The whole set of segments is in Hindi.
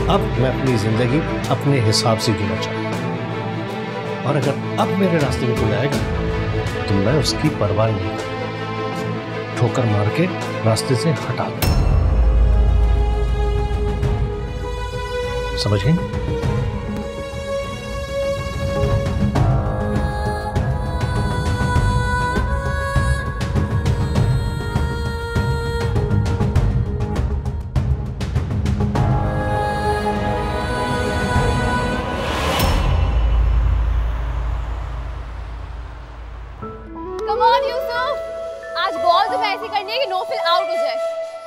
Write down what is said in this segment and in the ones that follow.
अब मैं अपनी जिंदगी अपने हिसाब से जीना चाहता हूं और अगर अब मेरे रास्ते में कोई आएगा तो मैं उसकी परवाह नहीं करूंगा, ठोकर मार के रास्ते से हटा दूंगा। समझ गए? आज बॉल तो ऐसी करनी है कि नौफिल आउट हो जाए।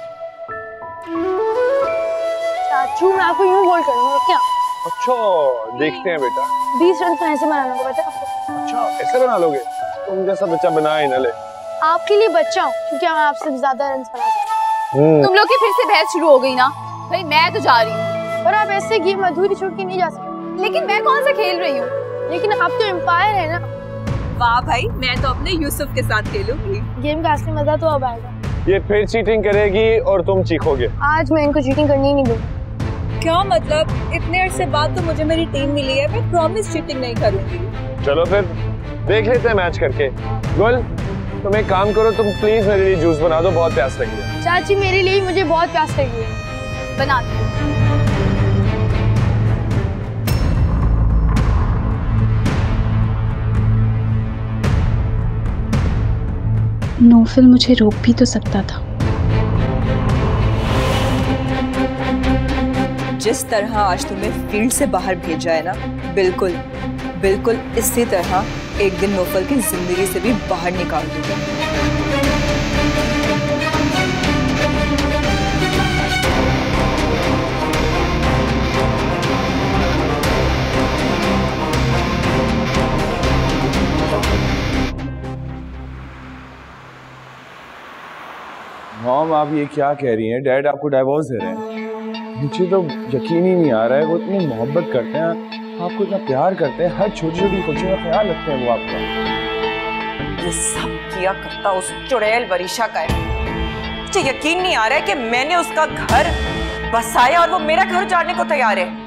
चाचू मैं आपको यूं बोल करूंगा क्या? अच्छा देखते हैं बेटा। 20 रन तो ऐसे बनाना होगा पता है? अच्छा ऐसे बना लोगे? तुम जैसा बच्चा बना ही ना ले। आपके लिए बच्चा हूँ क्योंकि मैं आपसे ज्यादा रन बना सकती हूँ। तुम लोग की फिर से बहस शुरू हो गई ना? भाई मैं तो जा रही हूँ। पर आप ऐसे गेम अधूरी छोड़ के नहीं जा सकते। लेकिन मैं कौन सा खेल रही हूँ? लेकिन आप तो एम्पायर है ना। वाह भाई, मैं तो अपने यूसुफ के साथ खेलूंगी। गेम का असली मजा तो अब आएगा। ये फिर चीटिंग करेगी और तुम चीखोगे। आज मैं इनको चीटिंग करनी ही नहीं दूंगी। क्या मतलब? इतने अरसे बाद तो मुझे मेरी टीम मिली है, मैं प्रॉमिस चीटिंग नहीं करूंगी। चलो फिर देख लेते हैं मैच करके। गुल तुम एक काम करो, तुम प्लीज मेरे लिए जूस बना दो, बहुत प्यास लगी है। चाची मेरे लिए मुझे बहुत प्यास लगी है। बना दो। नौफिल मुझे रोक भी तो सकता था। जिस तरह आज तुम्हें फील्ड से बाहर भेजा है ना, बिल्कुल बिल्कुल इसी तरह एक दिन नौफिल की जिंदगी से भी बाहर निकाल दूंगा। मॉम आप ये क्या कह रही हैं? डैड आपको डाइवोर्स दे रहे हैं? मुझे तो यकीन ही नहीं आ रहा है। वो इतनी मोहब्बत करते हैं, आपको इतना प्यार करते हैं, हर छोटी छोटी खुशियों का ख्याल रखते हैं वो आपका। ये सब किया करता उस चुड़ैल वरीशा का है। मुझे यकीन नहीं आ रहा है कि मैंने उसका घर बसाया और वो मेरा घर उजाड़ने को तैयार है।